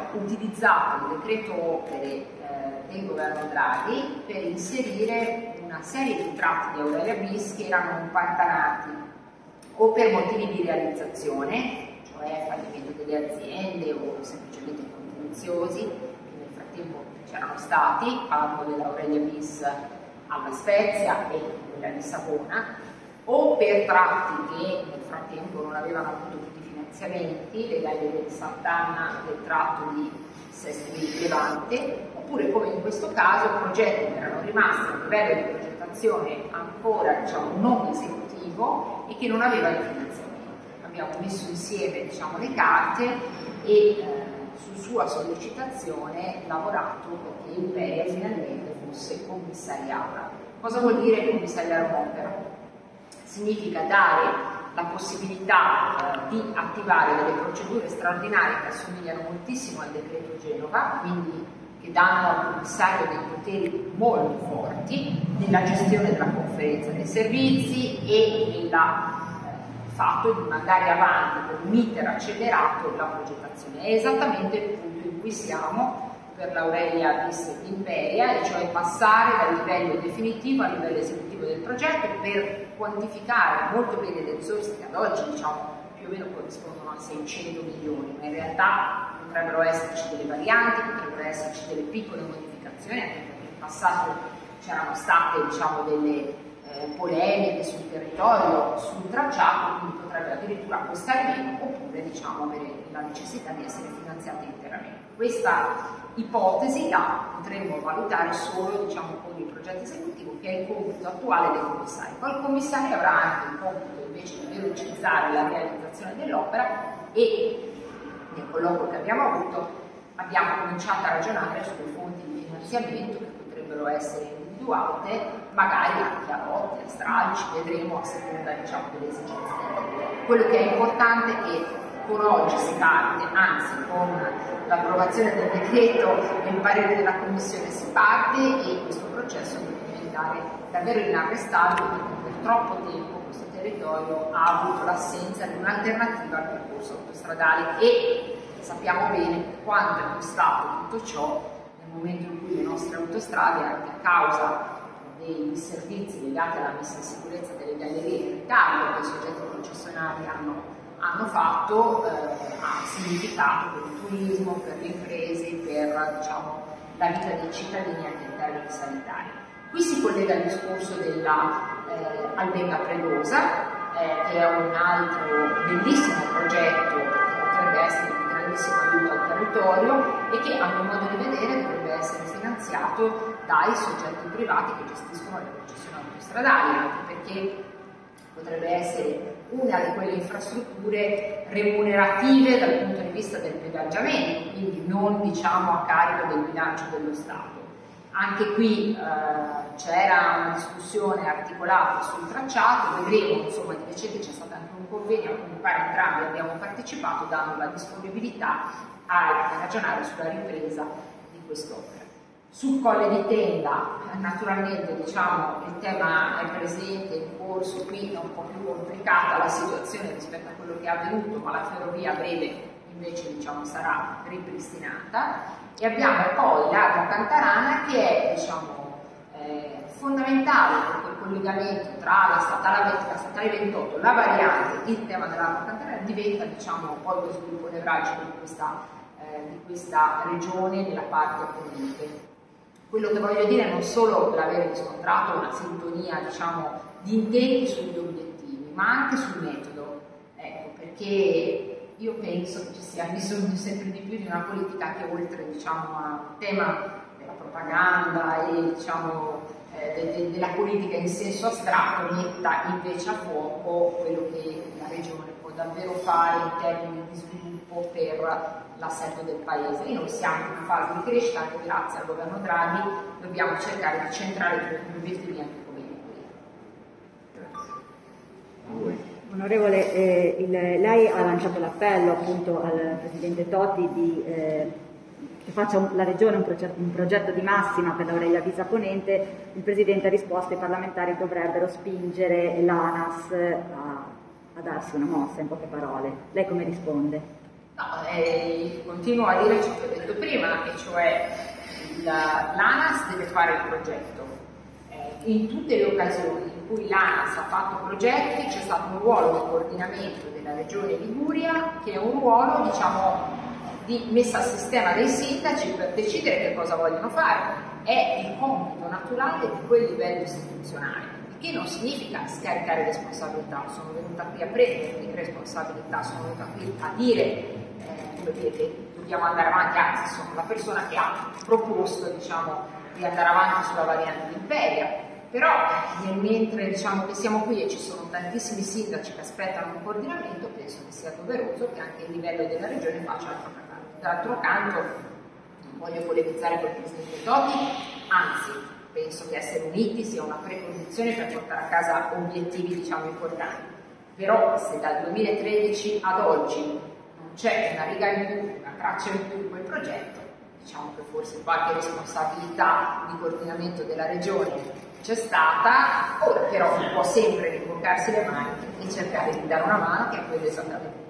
utilizzato il decreto opere del governo Draghi per inserire una serie di tratti di Aurelia bis che erano impantanati o per motivi di realizzazione, cioè fallimento delle aziende o semplicemente contenziosi, che nel frattempo c'erano stati, parlo dell'Aurelia bis alla Spezia e quella di Savona, o per tratti che nel frattempo non avevano avuto tutti i finanziamenti, le gallerie di Sant'Anna del tratto di Sesto di Levante, oppure come in questo caso progetti che erano rimasti a livello di progettazione ancora non esecutivo e che non avevano il finanziamento. Abbiamo messo insieme le carte e su sua sollecitazione lavorato perché Imperia finalmente fosse commissariata. Cosa vuol dire commissariare un'opera? Significa dare la possibilità di attivare delle procedure straordinarie che assomigliano moltissimo al decreto Genova, quindi che danno al commissario dei poteri molto forti nella gestione della conferenza dei servizi e nel fatto di mandare avanti con un iter accelerato la progettazione. È esattamente il punto in cui siamo per l'Aurelia bis Imperia, e cioè passare dal livello definitivo al livello esecutivo del progetto per quantificare molto bene le risorse che ad oggi più o meno corrispondono a 600 milioni, ma in realtà potrebbero esserci delle varianti, potrebbero esserci delle piccole modificazioni, anche perché in passato c'erano state delle polemiche sul territorio, sul tracciato, quindi potrebbe addirittura costare meno, oppure avere la necessità di essere finanziate interamente. Questa ipotesi la potremmo valutare solo con il progetto esecutivo, che è il compito attuale dei commissari. Poi il commissario avrà anche il compito invece di velocizzare la realizzazione dell'opera, e nel colloquio che abbiamo avuto abbiamo cominciato a ragionare sulle fonti di finanziamento che potrebbero essere individuate, magari anche a lotti, a stralci, vedremo a seconda delle esigenze. Quello che è importante è che con oggi si parte, anzi con l'approvazione del decreto e il parere della Commissione si parte, e questo processo deve diventare davvero inarrestabile, perché per troppo tempo questo territorio ha avuto l'assenza di un'alternativa al percorso autostradale, e sappiamo bene quanto è costato tutto ciò nel momento in cui le nostre autostrade, anche a causa dei disservizi legati alla messa in sicurezza delle gallerie in ritardo che i soggetti concessionari hanno fatto, ha significato per il turismo, per le imprese, per la vita dei cittadini anche in termini sanitari. Qui si collega il discorso della Albenga Predosa, che è un altro bellissimo progetto che potrebbe essere di grandissimo aiuto al territorio e che, a mio modo di vedere, dovrebbe essere finanziato dai soggetti privati che gestiscono le concessioni autostradali, anche perché potrebbe essere una di quelle infrastrutture remunerative dal punto di vista del pedaggiamento, quindi non a carico del bilancio dello Stato. Anche qui c'era una discussione articolata sul tracciato, vedremo, di recente c'è stato anche un convegno a cui mi pare entrambi abbiamo partecipato, dando la disponibilità a ragionare sulla ripresa di quest'opera. Sul Colle di Tenda, naturalmente il tema è presente, in corso, qui è un po' più complicata la situazione rispetto a quello che è avvenuto, ma la ferrovia a breve invece sarà ripristinata, e abbiamo poi l'Arco Cantarana, che è fondamentale perché il collegamento tra la statale 28, la variante, il tema dell'Arco Cantarana diventa poi lo sviluppo nevralgico di questa regione nella parte ponente. Quello che voglio dire è non solo l'aver riscontrato una sintonia di intenti sugli obiettivi, ma anche sul metodo, perché io penso che ci sia bisogno sempre di più di una politica che, oltre al tema della propaganda e della politica in senso astratto, metta invece a fuoco quello che la regione può davvero fare in termini di sviluppo per l'assetto del paese. E noi siamo in una fase di crescita, anche grazie al governo Draghi, dobbiamo cercare di centrare gli obiettivi anche come Grazie. Onorevole, lei ha lanciato l'appello appunto al Presidente Totti che faccia la Regione un progetto di massima per l'Aurelia bis Ponente. Il Presidente ha risposto: i parlamentari dovrebbero spingere l'ANAS a darsi una mossa, in poche parole. Lei come risponde? No, continuo a dire ciò che ho detto prima, e cioè l'ANAS deve fare il progetto. In tutte le occasioni in cui l'ANAS ha fatto progetti c'è stato un ruolo di coordinamento della Regione Liguria, che è un ruolo, diciamo, di messa a sistema dei sindaci per decidere che cosa vogliono fare. È il compito naturale di quel livello istituzionale, che non significa scaricare responsabilità. Sono venuta qui a prendere le responsabilità, sono venuta qui a dire come dire, che dobbiamo andare avanti, anzi sono la persona che ha proposto, diciamo, di andare avanti sulla variante di Imperia. Però mentre, diciamo, che siamo qui e ci sono tantissimi sindaci che aspettano un coordinamento, penso che sia doveroso che anche il livello della regione faccia altro canto. D'altro canto non voglio polemizzare col Presidente Totti, anzi penso che essere uniti sia una precondizione per portare a casa obiettivi, diciamo, importanti. Però se dal 2013 ad oggi non c'è una riga in più, una traccia in più in quel progetto, diciamo che forse qualche responsabilità di coordinamento della regione c'è stata. Ora però può sempre rimboccarsi le mani e cercare di dare una mano, che è quello esattamente